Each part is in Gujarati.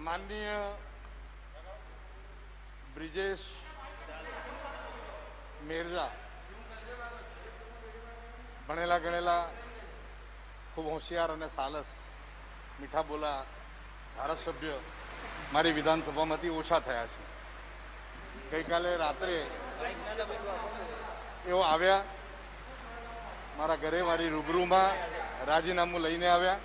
માનનીય બ્રિજેશ મેરજા ભણેલા ગણેલા ખૂબ હોશિયાર અને સાલસ મીઠા બોલા ધારાસભ્ય મારી વિધાનસભામાંથી ઓછા થયા છે. ગઈકાલે રાત્રે એઓ આવ્યા મારા ઘરે મારી રૂબરૂમાં રાજીનામું લઈને આવ્યા.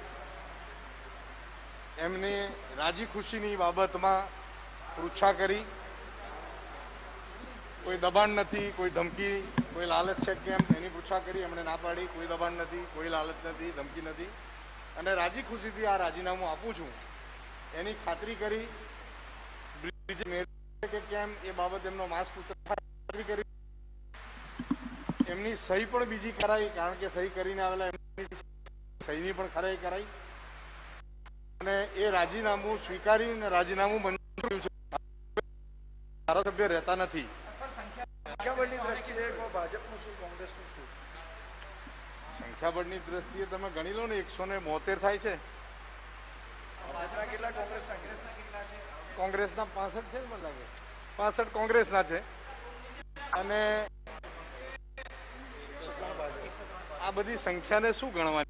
એમની રાજી ખુશીની બાબતમાં પૃચ્છા કરી. કોઈ દબાણ નથી, કોઈ ધમકી, કોઈ લાલચ છે કેમ એની પૃચ્છા કરી. એમણે ના પાડી, કોઈ દબાણ નથી, કોઈ લાલચ નથી, ધમકી નથી અને રાજી ખુશીથી આ રાજીનામું આપું છું એની ખાતરી કરી. કે કેમ એ બાબત એમનો માસ પુત્ર ખાતરી કરી. એમની સહી પણ બીજી કરાઈ, કારણ કે સહી કરીને આવેલા એમની સહીની પણ ખરાઈ કરાઈ અને એ રાજીનામું સ્વીકારીને રાજીનામું મંજૂર છે. ધારાસભ્ય રહેતા નથી. સંખ્યાબળની દ્રષ્ટિએ ભાજપનું શું, કોંગ્રેસનું શું? સંખ્યાબળની દ્રષ્ટિએ તમે ગણી લો ને, 172 થાય છે. ભાજપના કેટલા, કોંગ્રેસના કેટલા છે? કોંગ્રેસના 65 છે મને લાગે. 65 કોંગ્રેસના છે અને આ બધી સંખ્યાને શું ગણવાની?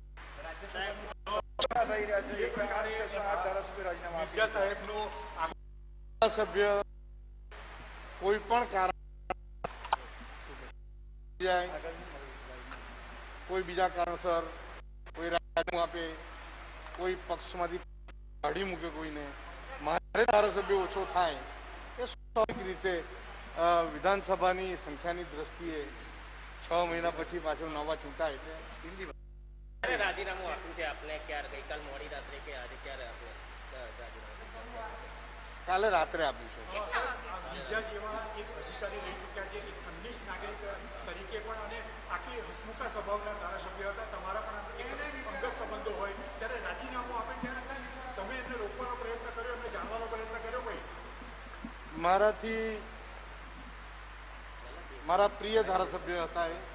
ધારાસભ્ય કોઈ પણ કારણ જાય, કોઈ બીજા કારણસર કોઈ રાજીનામું આપે, કોઈ પક્ષમાંથી કાઢી મૂકે કોઈને, મારે ધારાસભ્ય ઓછો થાય એ સ્વાભાવિક રીતે વિધાનસભાની સંખ્યાની દ્રષ્ટિએ 6 મહિના પછી પાછળ નવા ચૂંટાય એટલે હિન્દી. રાજીનામું આપ્યું છે આપને ક્યારે? ગઈકાલ મોડી રાત્રે કે આજે ક્યારે આપણે કાલે રાત્રે આપ્યું છે. બીજા જેવા એક અધિકારી રહી ચૂક્યા છે, એક સંનિષ્ઠ નાગરિક તરીકે પણ અને આખી હસમુખા સ્વભાવના ધારાસભ્ય હતા. તમારા પણ એક અંગત સંબંધો હોય ત્યારે રાજીનામું આપે ત્યારે તમે એમને રોકવાનો પ્રયત્ન કર્યો, એમને જાણવાનો પ્રયત્ન કર્યો? કોઈ મારા પ્રિય ધારાસભ્ય હતા. એ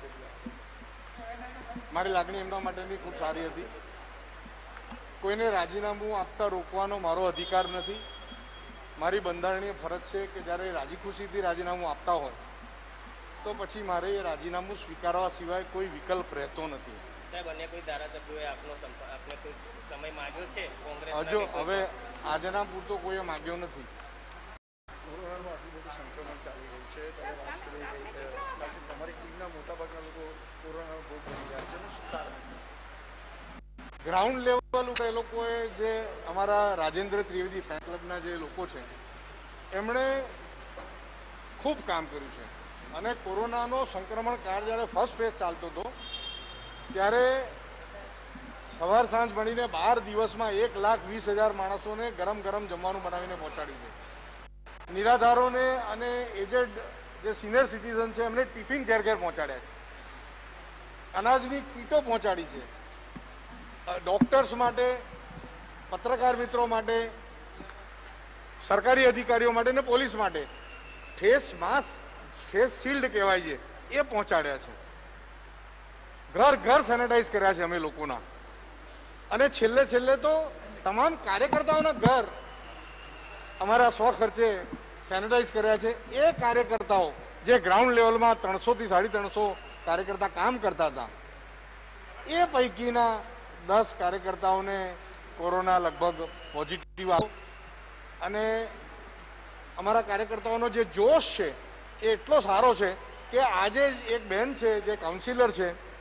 મારી લાગણી એમના માટેની ખૂબ સારી હતી. કોઈને રાજીનામું આપતા રોકવાનો મારો અધિકાર નથી. મારી બંધારણીય ફરજ છે કે જ્યારે રાજી ખુશીથી રાજીનામું આપતા હોય તો પછી મારે એ રાજીનામું સ્વીકારવા સિવાય કોઈ વિકલ્પ રહેતો નથી. સાહેબ, અન્ય કોઈ ધારાસભ્યોએ આપને કોઈ સમય માંગ્યો છે? કોંગ્રેસ હજુ હવે આજના પૂરતો કોઈએ માંગ્યો નથી. કોરોનાનું આટલું બધું સંક્રમણ ચાલી રહ્યું છે, તમે વાત કરી તમારી ટીમના મોટાભાગના લોકો કોરોનાનો ભોગ બની રહ્યા છે, શું કારણ છે? ગ્રાઉન્ડ લેવલ ઉપર એ લોકોએ જે અમારા રાજેન્દ્ર ત્રિવેદી ફેન ક્લબના જે લોકો છે એમણે ખૂબ કામ કર્યું છે અને કોરોનાનો સંક્રમણ કાળ જ્યારે ફર્સ્ટ ફેઝ ચાલતો હતો ત્યારે સવાર સાંજ મળીને 12 દિવસમાં 1,20,000 માણસોને ગરમ ગરમ જમવાનું બનાવીને પહોંચાડ્યું છે. નિરાધારોને અને એજેડ જે સિનિયર સિટીઝન છે એમને ટિફિન ઘેર ઘેર પહોંચાડ્યા છે. અનાજની કીટો પહોંચાડી છે. ડોક્ટર્સ માટે, પત્રકાર મિત્રો માટે, સરકારી અધિકારીઓ માટે અને પોલીસ માટે ફેસ માસ્ક, ફેસ શિલ્ડ કહેવાય છે એ પહોંચાડ્યા છે. ઘર ઘર સેનેટાઈઝ કર્યા છે અમે લોકોના. અને છેલ્લે તો તમામ કાર્યકર્તાઓના ઘર અમારા સ્વખર્ચે સેનેટાઈઝ કર્યા છે. એ કાર્યકર્તાઓ જે ગ્રાઉન્ડ લેવલમાં 300 થી 350 કાર્યકર્તા કામ કરતા હતા એ પૈકીના 10 કાર્યકર્તાઓને કોરોના લગભગ પોઝિટિવ આવ્યો અને અમારા કાર્યકર્તાઓનો જે જોશ છે એ એટલો સારો છે કે આજે એક બહેન છે જે કાઉન્સિલર છે